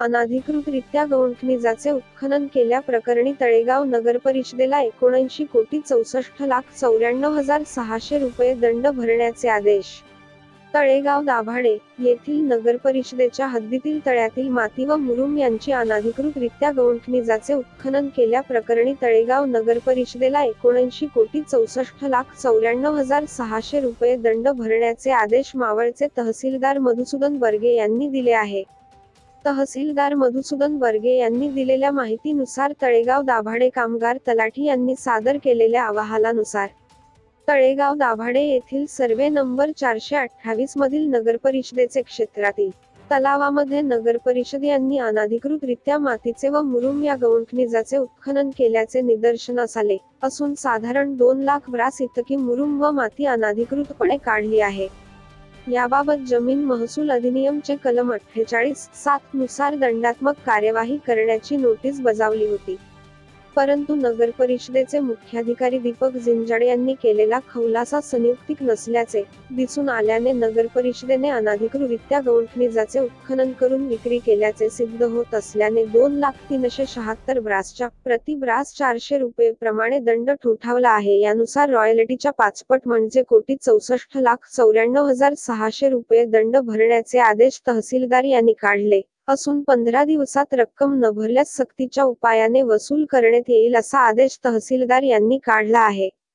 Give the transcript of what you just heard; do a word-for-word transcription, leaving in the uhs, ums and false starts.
अनधिकृतरित्या गौणखनिजाचे उत्खनन केल्याप्रकरणी तळेगाव नगरपरिषदेला एकोणऐंशी कोटी चौसष्ट लाख चौऱ्याण्णव हजार सहाशे रुपये दंड भरण्याचे आदेश. तळेगाव दाभाडे येथील नगरपरिषदेच्या हद्दीतील तळ्यातील माती व मुरुम यांची अनधिकृतरित्या गौणखनिजाचे उत्खनन केल्याप्रकरणी तळेगाव नगरपरिषदेला एकोणऐंशी कोटी चौसष्ट लाख चौऱ्याण्णव हजार सहाशे रुपये दंड भरण्याचे आदेश मावळचे तहसीलदार मधुसूदन बर्गे यांनी दिले आहे. तहसीलदार मधुसूदन बर्गे यांनी दिलेल्या माहितीनुसार तळेगाव दाभाडे कामगार तलाठी यांनी सादर केलेल्या अहवालानुसार तळेगाव दाभाडे येथील सर्वे नंबर चारशे अठ्ठावीस मधील नगरपरिषदेचे क्षेत्रातील तलावामध्ये नगरपरिषद यांनी अनधिकृतरित्या मातीचे व मुरुम या गौणखनिजाचे उत्खनन केल्याचे निदर्शनास आले असून साधारण दोन लाख ब्रास इतकी मुरुम व माती अनधिकृतपणे काढली आहे. याबाबत जमीन महसूल अधिनियम चे कलम अठ्ठेचाळीस सात नुसार दंडात्मक कार्यवाही करण्याची नोटीस बजावली होती. परंतु नगरपरिषदेचे मुख्याधिकारी दीपक जिंजाडे यांनी केलेला खुलासा संयुक्तिक नसल्याचे दिसून आल्याने नगरपरिषदेने अनधिकृतरित्या गौणखनिजाचे उत्खनन करून विक्री केल्याचे सिद्ध होत असल्याने दोन लाख तीनशे शहात्तर ब्रासच्या प्रति ब्रास चारशे रुपये प्रमाणे दंड ठोठावला आहे. यानुसार रॉयल्टीच्या पाचपट म्हणजे कोटी चौसष्ट लाख चौऱ्याण्णव हजार सहाशे रुपये दंड भरण्याचे आदेश तहसीलदार यांनी काढले असून पंधरा दिवसात रक्कम न भरल्यास सक्तीच्या उपायाने वसूल करण्यात येईल असा आदेश तहसीलदार यांनी काढला आहे.